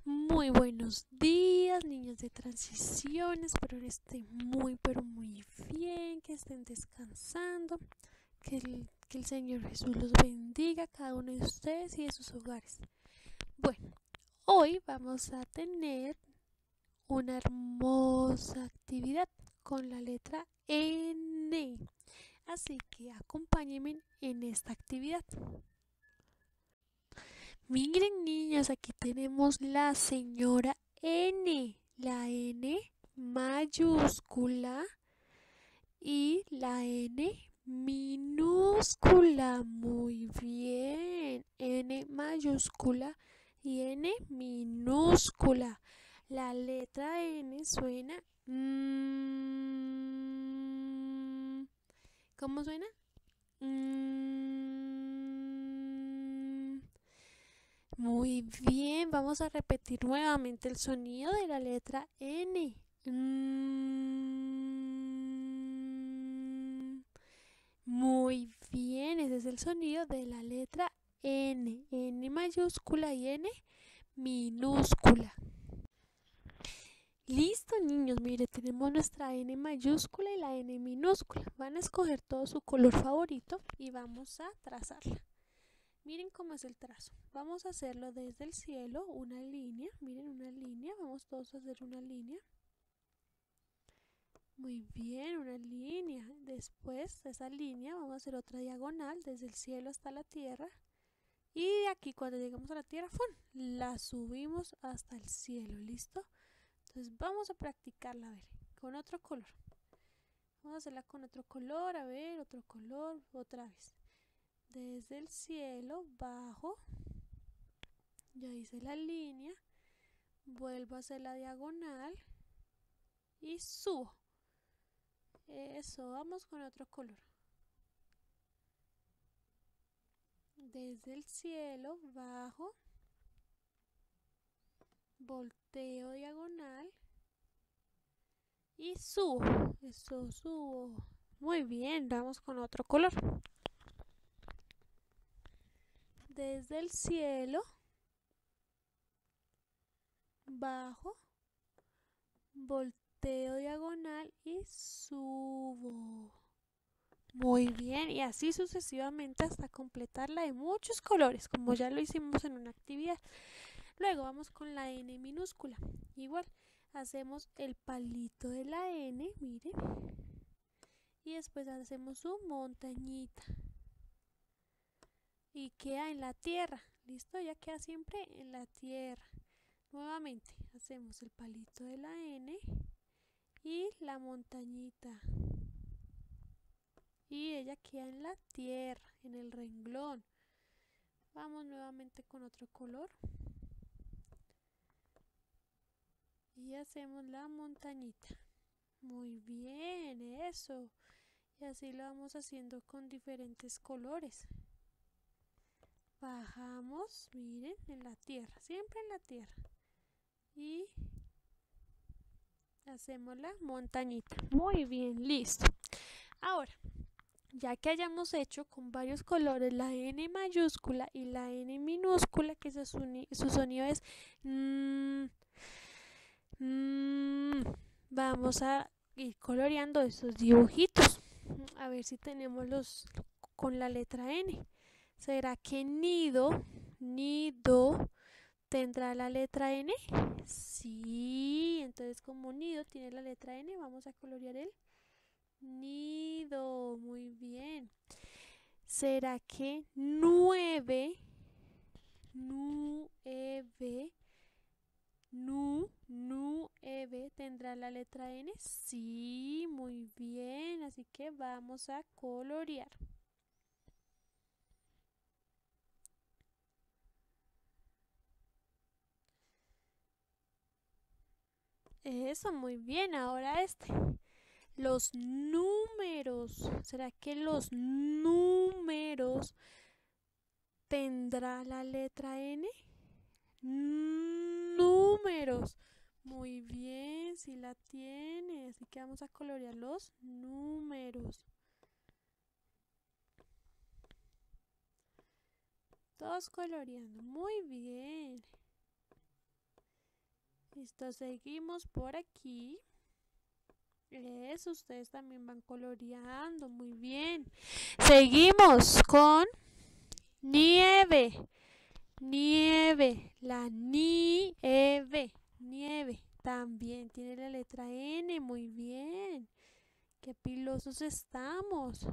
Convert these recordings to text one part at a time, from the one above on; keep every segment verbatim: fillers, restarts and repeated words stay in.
Muy buenos días, niños de transición. Espero que estén muy, pero muy bien, que estén descansando, que el, que el Señor Jesús los bendiga a cada uno de ustedes y de sus hogares. Bueno, hoy vamos a tener una hermosa actividad con la letra N. Así que acompáñenme en esta actividad. Miren, niños, aquí tenemos la señora N, la N mayúscula y la N minúscula. Muy bien, N mayúscula y N minúscula. La letra N suena mm, ¿cómo suena? Mm, Muy bien, vamos a repetir nuevamente el sonido de la letra N. Mm, Muy bien, ese es el sonido de la letra N. N mayúscula y N minúscula. Listo, niños, mire, tenemos nuestra N mayúscula y la N minúscula. Van a escoger todo su color favorito y vamos a trazarla. Miren cómo es el trazo. Vamos a hacerlo desde el cielo, una línea. Miren, una línea. Vamos todos a hacer una línea. Muy bien, una línea. Después de esa línea vamos a hacer otra diagonal desde el cielo hasta la tierra. Y de aquí cuando lleguemos a la tierra, ¡fum!, la subimos hasta el cielo. ¿Listo? Entonces vamos a practicarla, a ver, con otro color. Vamos a hacerla con otro color, a ver, otro color, otra vez. Desde el cielo bajo, ya hice la línea, vuelvo a hacer la diagonal y subo. Eso, vamos con otro color. Desde el cielo bajo, volteo diagonal y subo. Eso, subo. Muy bien, vamos con otro color. Desde el cielo bajo, volteo diagonal y subo. Muy bien, y así sucesivamente hasta completarla de muchos colores, como ya lo hicimos en una actividad. Luego vamos con la N minúscula. Igual, hacemos el palito de la N, mire, y después hacemos su montañita. Y queda en la tierra, ¿listo? Ya queda siempre en la tierra. Nuevamente, hacemos el palito de la N y la montañita. Y ella queda en la tierra, en el renglón. Vamos nuevamente con otro color. Y hacemos la montañita. Muy bien, eso. Y así lo vamos haciendo con diferentes colores. Bajamos, miren, en la tierra, siempre en la tierra. Y hacemos la montañita. Muy bien, listo. Ahora, ya que hayamos hecho con varios colores la N mayúscula y la N minúscula, que su, su sonido es mmm, mmm, vamos a ir coloreando estos dibujitos. A ver si tenemos los con la letra N. ¿Será que nido, nido tendrá la letra N? Sí, entonces como nido tiene la letra N, vamos a colorear el nido. Muy bien. ¿Será que nueve, nueve, nu, nueve tendrá la letra N? Sí, muy bien. Así que vamos a colorear. Eso, muy bien. Ahora este. Los números. ¿Será que los números tendrá la letra N? Números. Muy bien, si la tiene. Así que vamos a colorear los números. Todos coloreando. Muy bien. Listo, seguimos por aquí. Eso, ustedes también van coloreando, muy bien. Seguimos con nieve, nieve, la nieve, nieve. También tiene la letra N, muy bien. Qué pilosos estamos.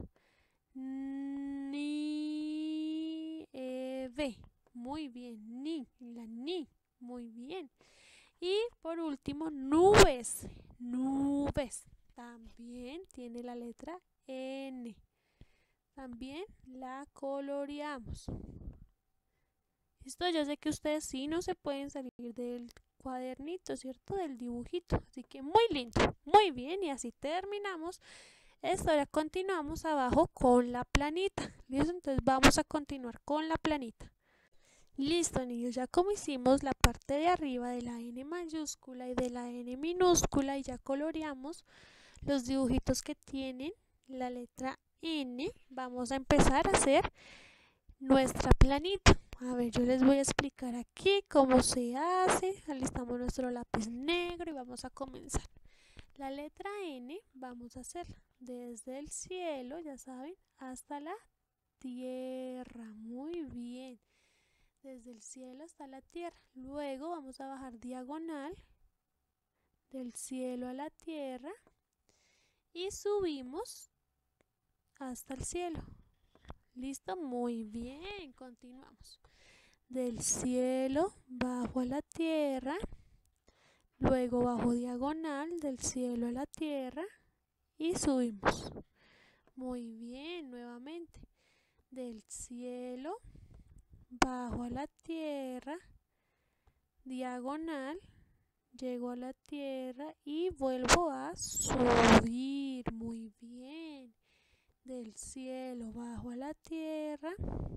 Nieve, muy bien, ni, la ni, muy bien. Y por último, nubes, nubes. También tiene la letra N. También la coloreamos. Listo, yo sé que ustedes sí no se pueden salir del cuadernito, ¿cierto? Del dibujito. Así que muy lindo, muy bien. Y así terminamos. Esto ahora continuamos abajo con la planita. ¿Listo? Entonces vamos a continuar con la planita. Listo, niños, ya como hicimos la parte de arriba de la N mayúscula y de la N minúscula y ya coloreamos los dibujitos que tienen la letra N, vamos a empezar a hacer nuestra planita. A ver, yo les voy a explicar aquí cómo se hace. Alistamos nuestro lápiz negro y vamos a comenzar. La letra N vamos a hacerla desde el cielo, ya saben, hasta la tierra. Muy bien. Desde el cielo hasta la tierra. Luego vamos a bajar diagonal del cielo a la tierra y subimos hasta el cielo. ¿Listo? Muy bien. Continuamos. Del cielo bajo a la tierra, luego bajo diagonal del cielo a la tierra y subimos. Muy bien. Nuevamente. Del cielo bajo a la tierra, diagonal, llego a la tierra y vuelvo a subir. Muy bien. Del cielo bajo a la tierra,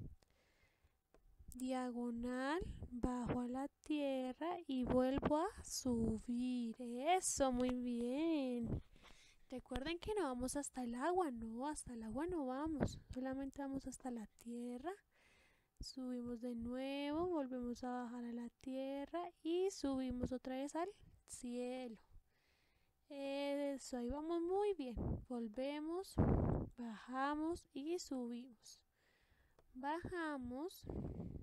diagonal, bajo a la tierra y vuelvo a subir. Eso, muy bien. Recuerden que no vamos hasta el agua, no, hasta el agua no vamos, solamente vamos hasta la tierra. Subimos de nuevo, volvemos a bajar a la tierra y subimos otra vez al cielo. Eso, ahí vamos muy bien. Volvemos, bajamos y subimos. Bajamos,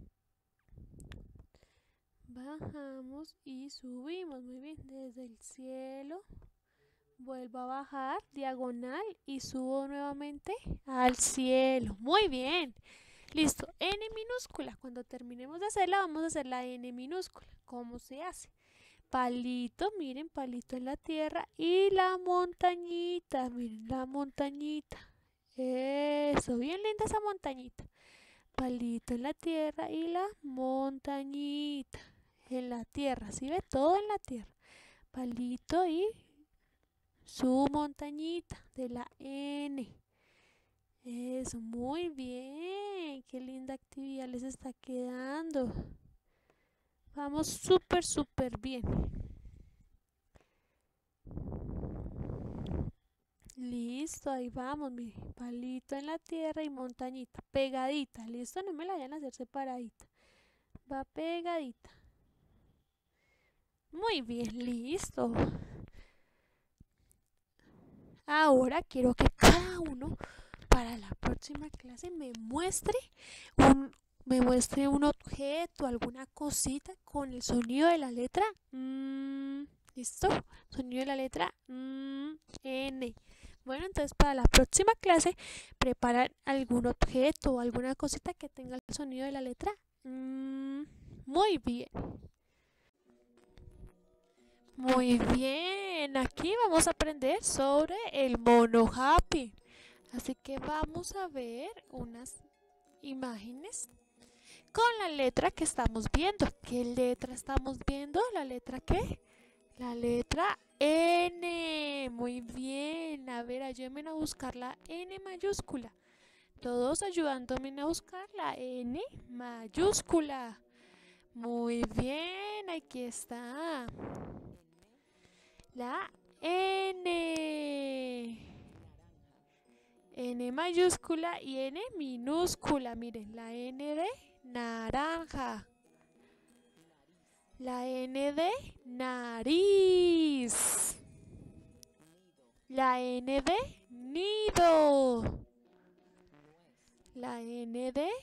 bajamos y subimos. Muy bien, desde el cielo vuelvo a bajar diagonal y subo nuevamente al cielo. Muy bien. Listo, N minúscula. Cuando terminemos de hacerla, vamos a hacer la N minúscula. ¿Cómo se hace? Palito, miren, palito en la tierra y la montañita. Miren la montañita. Eso, bien linda esa montañita. Palito en la tierra y la montañita. En la tierra, ¿sí ve? Todo en la tierra. Palito y su montañita de la N. Eso, muy bien. Qué linda actividad les está quedando. Vamos súper, súper bien. Listo, ahí vamos, mire. Palito en la tierra y montañita. Pegadita, listo, no me la vayan a hacer separadita. Va pegadita. Muy bien, listo. Ahora quiero que cada uno para la próxima clase me muestre un, me muestre un objeto, alguna cosita con el sonido de la letra mm, ¿listo? Sonido de la letra mm, N. Bueno, entonces para la próxima clase preparan algún objeto o alguna cosita que tenga el sonido de la letra mm, muy bien. Muy bien, aquí vamos a aprender sobre el mono Happy. Así que vamos a ver unas imágenes con la letra que estamos viendo. ¿Qué letra estamos viendo? ¿La letra qué? La letra N. Muy bien. A ver, ayúdenme a buscar la N mayúscula. Todos ayudándome a buscar la N mayúscula. Muy bien, aquí está. La N. N mayúscula y N minúscula. Miren, la N de naranja. La N de nariz. La N de nido. La N de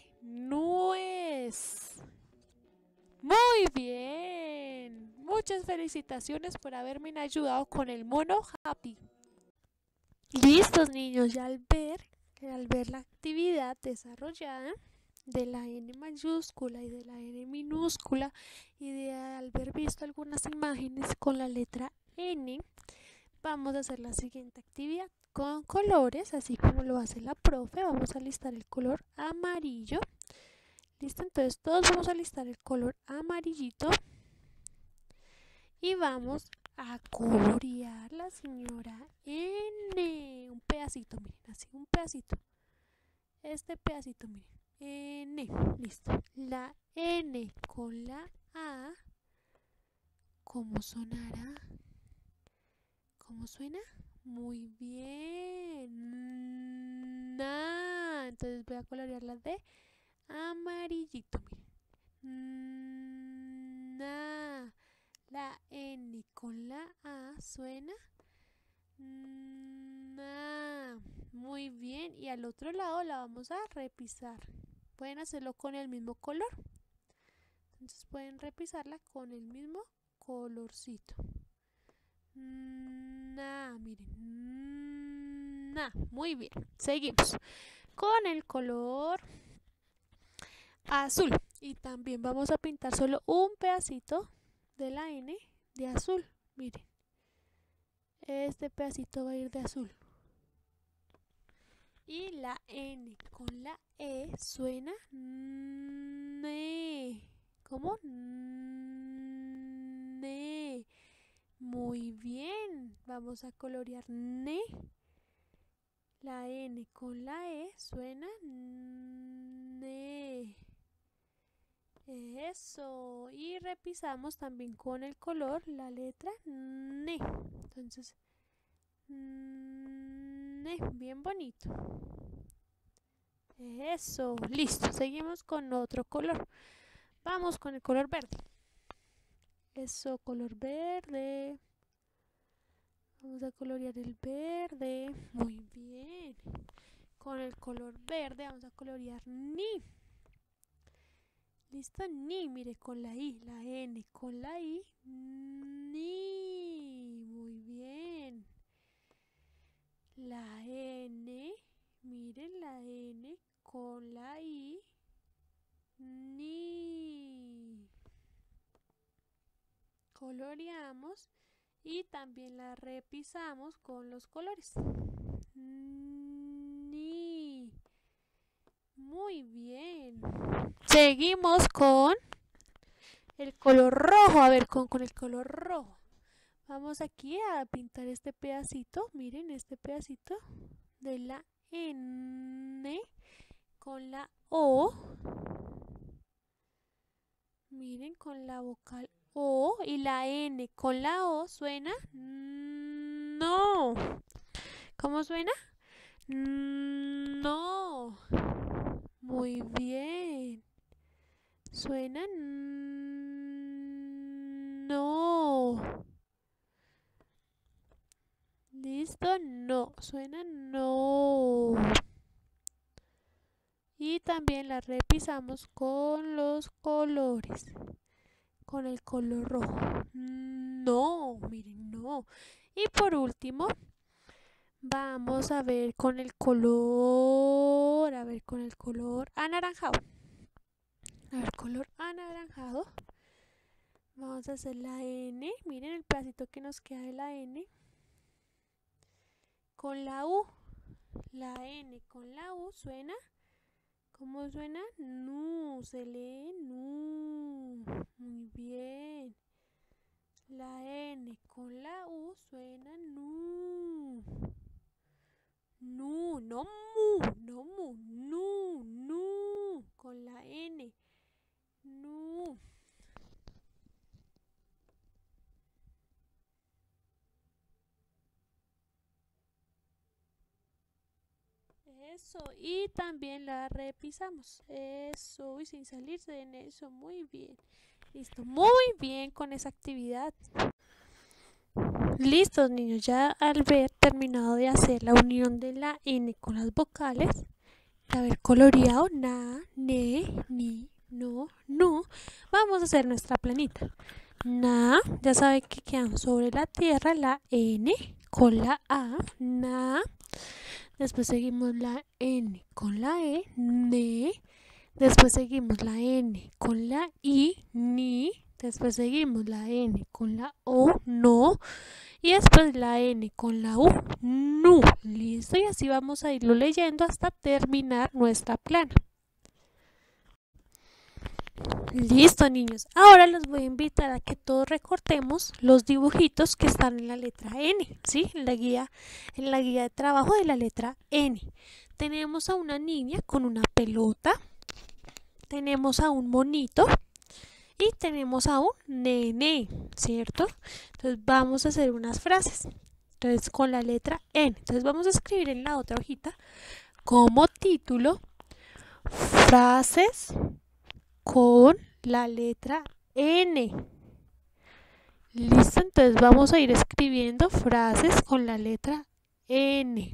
nuez. Muy bien. Muchas felicitaciones por haberme ayudado con el mono Happy. Listos, niños, ya al ver, al ver la actividad desarrollada de la N mayúscula y de la N minúscula y de haber visto algunas imágenes con la letra N, vamos a hacer la siguiente actividad con colores, así como lo hace la profe. Vamos a listar el color amarillo. Listo, entonces todos vamos a listar el color amarillito y vamos a colorear la señora N. Un pedacito, miren, así, un pedacito. Este pedacito, miren. N, listo. La N con la A, ¿cómo sonará? ¿Cómo suena? Muy bien. Na. Entonces voy a colorear la D amarillito, miren. Na. La N con la A suena na. Muy bien. Y al otro lado la vamos a repisar. Pueden hacerlo con el mismo color. Entonces pueden repisarla con el mismo colorcito. Na, miren. Na. Muy bien. Seguimos con el color azul. Y también vamos a pintar solo un pedacito de la N de azul. Miren. Este pedacito va a ir de azul. Y la N con la E suena ne. ¿Cómo? Ne. Muy bien. Vamos a colorear ne. La N con la E suena ne. Eso. Y repisamos también con el color la letra ne. Entonces, ne. Bien bonito. Eso. Listo. Seguimos con otro color. Vamos con el color verde. Eso, color verde. Vamos a colorear el verde. Muy bien. Con el color verde vamos a colorear ni. Listo, ni. Mire, con la I, la N, con la I. Ni. Muy bien. La N. Miren la N con la I. Ni. Coloreamos y también la repisamos con los colores. Ni. Muy bien. Seguimos con el color rojo. A ver, con, con el color rojo. Vamos aquí a pintar este pedacito. Miren este pedacito de la N con la O. Miren, con la vocal O y la N con la O suena no. ¿Cómo suena? No. Muy bien. Suena no. Listo, no. Suena no. Y también la repisamos con los colores. Con el color rojo. No, miren, no. Y por último, vamos a ver con el color, a ver con el color anaranjado. A ver, color anaranjado. Vamos a hacer la N. Miren el pedacito que nos queda de la N. Con la U. La N con la U suena. ¿Cómo suena? Nu. Se lee nu. Muy bien. La N con la U suena nu. Nu, no mu, no mu, nu, nu. Con la N. Nu. Eso, y también la repisamos. Eso, y sin salirse en eso, muy bien. Listo, muy bien con esa actividad. Listos, niños, ya al ver terminado de hacer la unión de la N con las vocales, de haber coloreado na, ne, ni, no, nu, vamos a hacer nuestra planita. Na, ya saben que quedan sobre la tierra la N con la A, na. Después seguimos la N con la E, ne. Después seguimos la N con la I, ni. Después seguimos la N con la O, no. Y después la N con la U, nu. Listo, y así vamos a irlo leyendo hasta terminar nuestra plana. Listo, niños. Ahora los voy a invitar a que todos recortemos los dibujitos que están en la letra N, ¿sí? En la guía, en la guía de trabajo de la letra N. Tenemos a una niña con una pelota. Tenemos a un monito. Y tenemos a un nene, ¿cierto? Entonces vamos a hacer unas frases. Entonces con la letra N. Entonces vamos a escribir en la otra hojita como título frases con la letra N. Listo, entonces vamos a ir escribiendo frases con la letra N.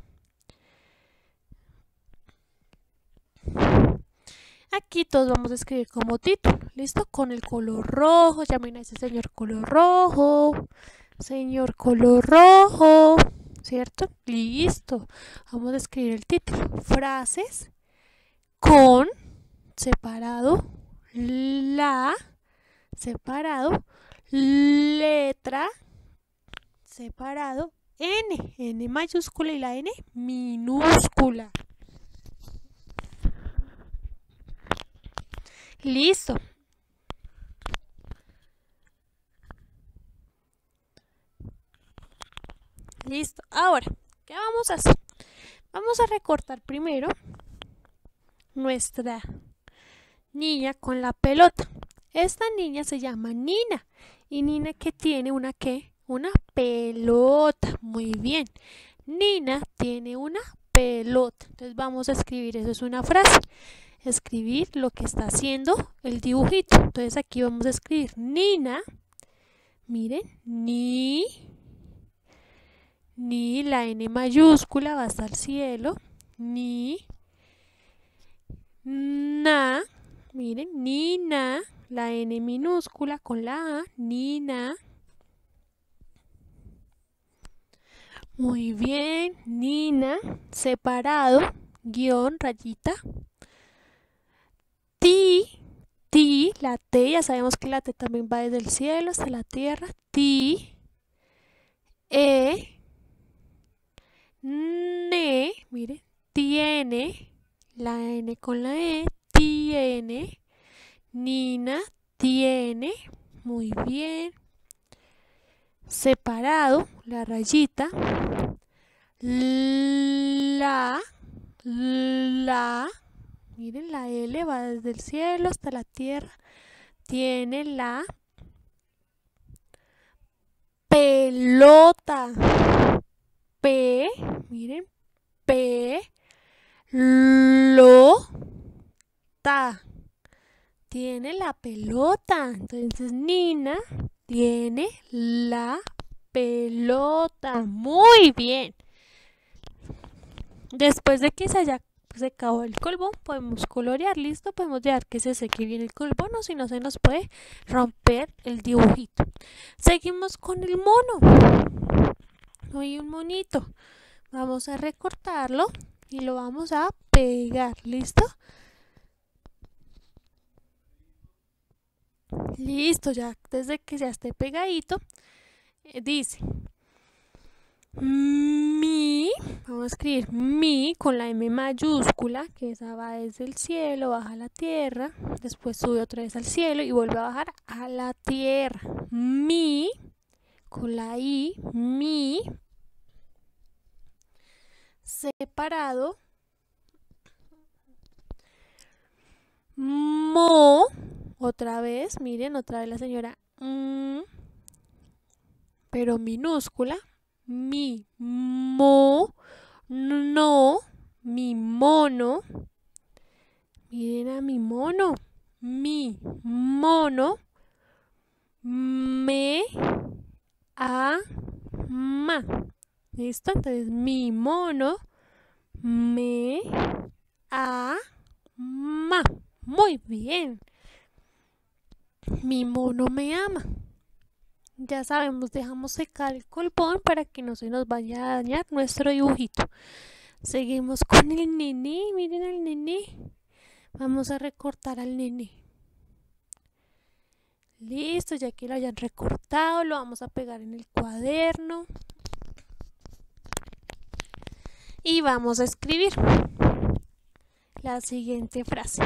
Aquí todos vamos a escribir como título, ¿listo? Con el color rojo, llamen a ese señor color rojo, señor color rojo, ¿cierto? Listo, vamos a escribir el título, frases con, separado, la, separado, letra, separado, N, N mayúscula y la N minúscula. Listo. Listo. Ahora, ¿qué vamos a hacer? Vamos a recortar primero nuestra niña con la pelota. Esta niña se llama Nina. ¿Y Nina qué tiene? ¿Una qué? Una pelota. Muy bien. Nina tiene una pelota. Entonces vamos a escribir, eso es una frase. Escribir lo que está haciendo el dibujito. Entonces aquí vamos a escribir Nina, miren, ni, ni, la N mayúscula va hasta el cielo, ni, na, miren, Nina, la N minúscula con la A, Nina. Muy bien, Nina, separado, guión, rayita. Ti, ti, la T, ya sabemos que la T también va desde el cielo hasta la tierra. Ti, e, ne, mire, tiene, la N con la E, tiene, Nina, tiene, muy bien. Separado, la rayita, la, la, miren, la L va desde el cielo hasta la tierra. Tiene la pelota. P, miren, P, lo, ta. Tiene la pelota. Entonces, Nina tiene la pelota. Muy bien. Después de que se haya secado el colbón, podemos colorear. Listo, podemos dejar que se seque bien el colbón, o si no se nos puede romper el dibujito. Seguimos con el mono. Hay un monito. Vamos a recortarlo y lo vamos a pegar. ¿Listo? Listo, ya desde que ya esté pegadito, eh, dice mi, vamos a escribir mi con la M mayúscula, que esa va desde el cielo, baja a la tierra, después sube otra vez al cielo y vuelve a bajar a la tierra. Mi, con la I, mi, separado, mo, otra vez, miren, otra vez la señora, mm, pero minúscula, mi, mo, no, mi mono, miren a mi mono, mi mono, ma. ¿Listo? Entonces, mi mono me ama. Muy bien. Mi mono me ama. Ya sabemos, dejamos secar el colbón para que no se nos vaya a dañar nuestro dibujito. Seguimos con el nené. Miren al nené. Vamos a recortar al nené. Listo, ya que lo hayan recortado, lo vamos a pegar en el cuaderno. Y vamos a escribir la siguiente frase.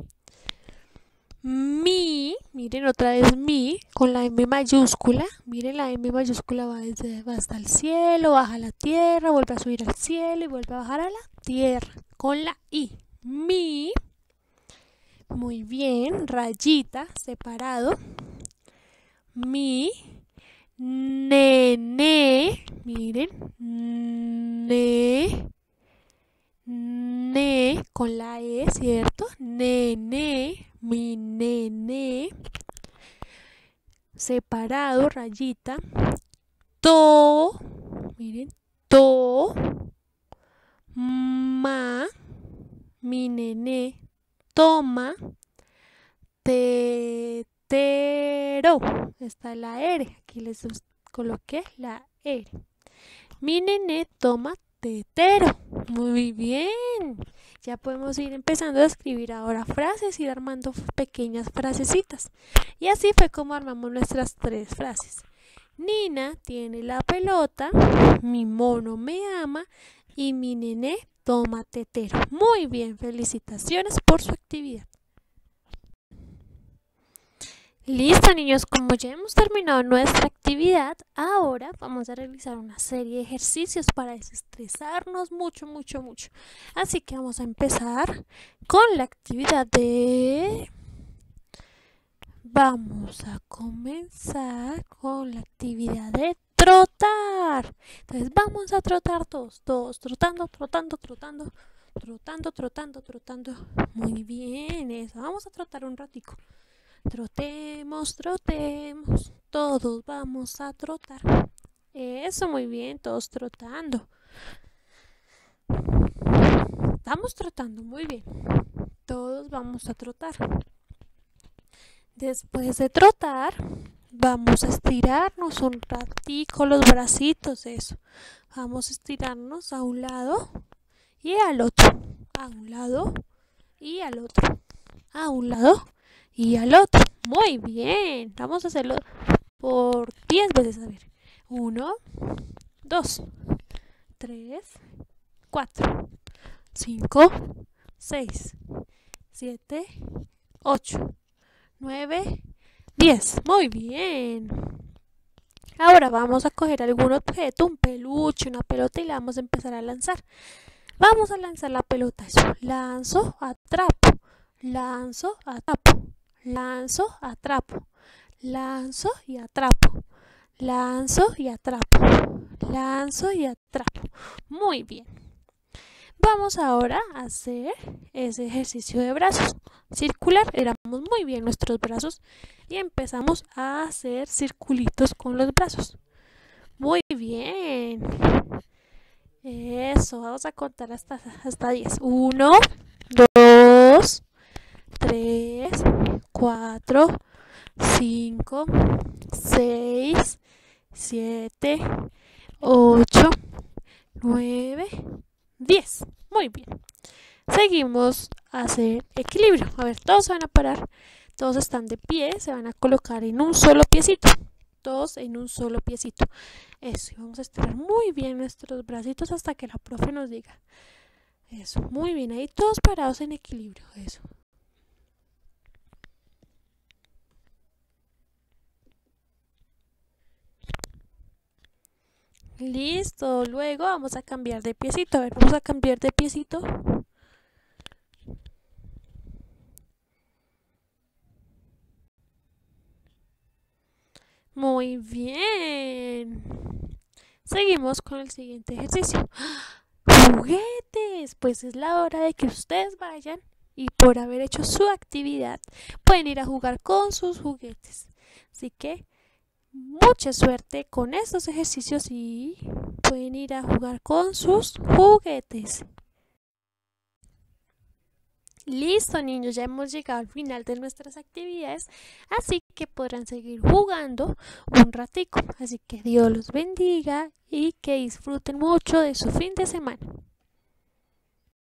Mi, miren otra vez mi, con la M mayúscula. Miren, la M mayúscula va, desde, va hasta el cielo, baja a la tierra, vuelve a subir al cielo y vuelve a bajar a la tierra. Con la I. Mi. Muy bien, rayita, separado. Mi. Nene. Miren. Ne. Ne. Con la E, ¿cierto? Nene. Mi nene. Separado, rayita. To. Miren. To. Ma. Mi nene. Toma. Tetero. Está la R. Aquí les coloqué la R. Mi nene toma tetero. Muy bien. Ya podemos ir empezando a escribir ahora frases, ir armando pequeñas frasecitas. Y así fue como armamos nuestras tres frases. Nina tiene la pelota, mi mono me ama y mi nené toma tetero. Muy bien, felicitaciones por su actividad. Listo, niños, como ya hemos terminado nuestra actividad, ahora vamos a realizar una serie de ejercicios para desestresarnos mucho, mucho, mucho. Así que vamos a empezar con la actividad de... Vamos a comenzar con la actividad de trotar. Entonces vamos a trotar todos, todos, trotando, trotando, trotando, trotando, trotando, trotando. Muy bien, eso. Vamos a trotar un ratico. Trotemos, trotemos, todos vamos a trotar. Eso, muy bien, todos trotando. Estamos trotando, muy bien. Todos vamos a trotar. Después de trotar, vamos a estirarnos un ratico los bracitos, eso. Vamos a estirarnos a un lado y al otro. A un lado y al otro. A un lado y al otro. Muy bien. Vamos a hacerlo por diez veces. A ver. uno, dos, tres, cuatro, cinco, seis, siete, ocho, nueve, diez. Muy bien. Ahora vamos a coger algún objeto, un peluche, una pelota y la vamos a empezar a lanzar. Vamos a lanzar la pelota. Eso. Lanzo, atrapo. Lanzo, atrapo. Lanzo, atrapo. Lanzo y atrapo. Lanzo y atrapo. Lanzo y atrapo. Muy bien. Vamos ahora a hacer ese ejercicio de brazos. Circular. Éramos muy bien nuestros brazos y empezamos a hacer circulitos con los brazos. Muy bien. Eso. Vamos a contar hasta, hasta diez. uno, dos, tres, cuatro, cinco, seis, siete, ocho, nueve, diez. Muy bien. Seguimos a hacer equilibrio. A ver, todos se van a parar. Todos están de pie. Se van a colocar en un solo piecito. Todos en un solo piecito. Eso. Y vamos a estirar muy bien nuestros bracitos hasta que la profe nos diga. Eso. Muy bien. Ahí todos parados en equilibrio. Eso. Listo, luego vamos a cambiar de piecito. A ver, vamos a cambiar de piecito. Muy bien. Seguimos con el siguiente ejercicio. ¡Juguetes! Pues es la hora de que ustedes vayan y por haber hecho su actividad pueden ir a jugar con sus juguetes. Así que mucha suerte con estos ejercicios y pueden ir a jugar con sus juguetes. Listo, niños, ya hemos llegado al final de nuestras actividades, así que podrán seguir jugando un ratico. Así que Dios los bendiga y que disfruten mucho de su fin de semana.